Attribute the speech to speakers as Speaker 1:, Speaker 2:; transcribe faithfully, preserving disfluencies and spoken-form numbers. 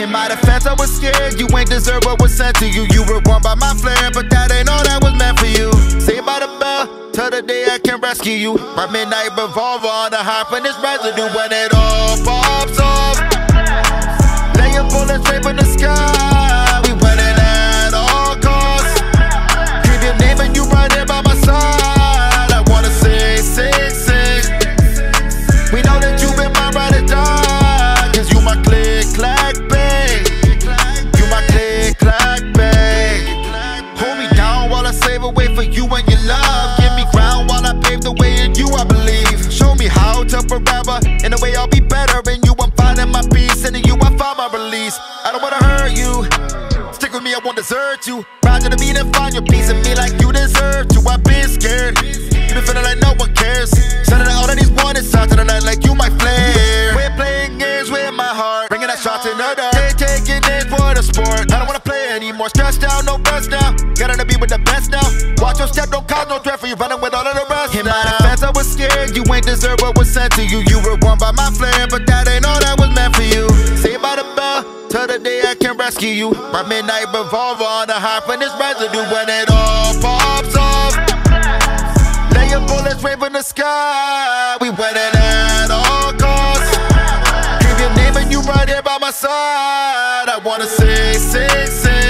Speaker 1: In my defense, I was scared. You ain't deserve what was sent to you. You were warmed by my flare, but that ain't all that was meant for you. Saved by the bell, till the day I can rescue you. My midnight revolver on the high when it's residue. When it all pops off, laying bullets straight from the sky. We winning at all costs. Keep your name and you right there by my side. I wanna say six six. We know that you been my ride or die, cause you my click clack bang. You my click clack bang. Hold me down while I save a way for you and your love. Give me ground while I pave the way in you, I believe. Show me how to forever, in a way I'll be better. In you I'm finding my peace, and in you I find my release. I don't wanna hurt you, stick with me, I won't desert you. Ride to the beat and find your peace in me like you deserve to. I've been scared, you been feeling like no one cares. Sending out all of these warning signs to the night like you might flare. We're playing games with my heart, bringing that shot in the dark. They taking it for the sport, I don't wanna play anymore. Stressed out, no rest now, gotta be with the best now. Watch your step, don't cause no threat for you, running with all of the rest. In my defense, I was scared. You ain't deserve what was sent to you. You were warmed by my flare, but that ain't all that was meant for you. Saved by the bell, till the day I can rescue you. My midnight revolver on the high when it's residue. When it all pops off, laying bullets straight from the sky. We winning at all costs. Keep your name and you right here by my side. I wanna say six six.